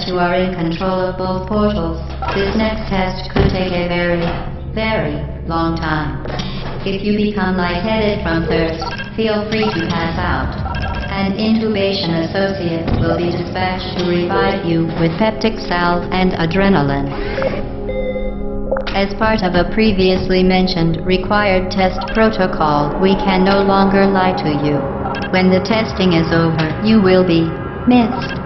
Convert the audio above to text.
that you are in control of both portals. This next test could take a very, very long time. If you become lightheaded from thirst, feel free to pass out. An intubation associate will be dispatched to revive you with peptic salve and adrenaline. As part of a previously mentioned required test protocol, we can no longer lie to you. When the testing is over, you will be missed.